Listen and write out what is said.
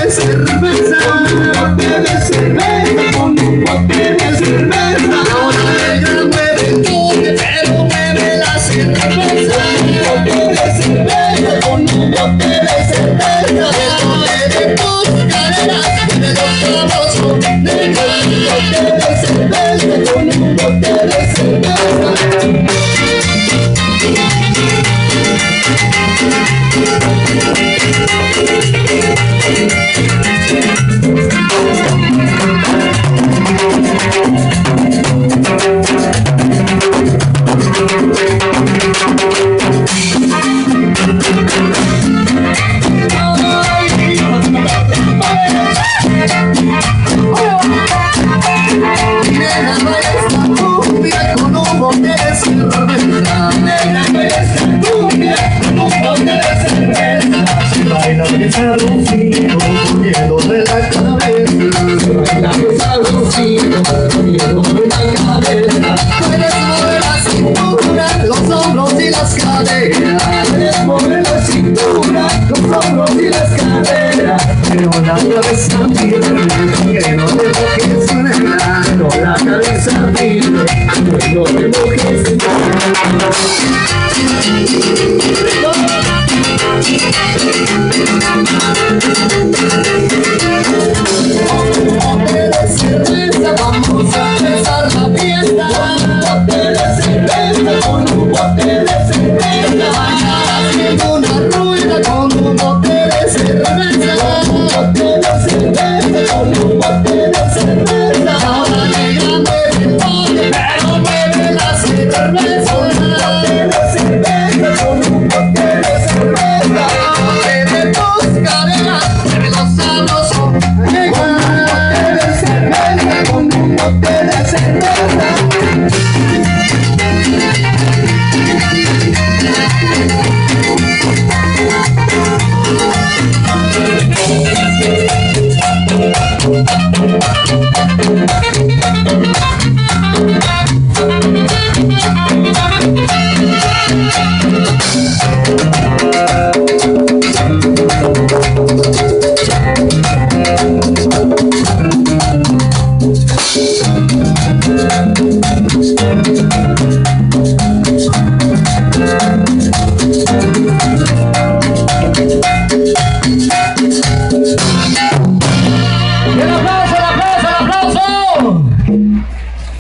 de cerveza, con un bote de cerveza, con un bote de cerveza. Ahora ella mueve el bote, pero mueve la cerveza. Con un bote de cerveza, con un bote de cerveza. El bote de tus caderas, de los sabrosos, de con un bote de cerveza, con un bote de cerveza. Sabrosito, poniéndole la cabeza. Sabrosito, poniéndole la cabeza. Puedes mover la cintura, los hombros y las caderas. Puedes mover la cintura, los hombros y las caderas. Pero la cabeza firme, que no te dejes nada. Con la cabeza firme, que no te dejes nada. Vamos a empezar la fiesta con un bote de cerveza, con un bote de cerveza. Bailar haciendo una rueda con un bote de cerveza, con un bote de cerveza, con un bote de cerveza. Ahora negra mueve el bote, pero mueve la cerveza. Con un bote de cerveza, con un bote de cerveza. Bote de tus caderas, mueve los sabrosos, con un bote de cerveza, con un bote de cerveza. ¡Un aplauso!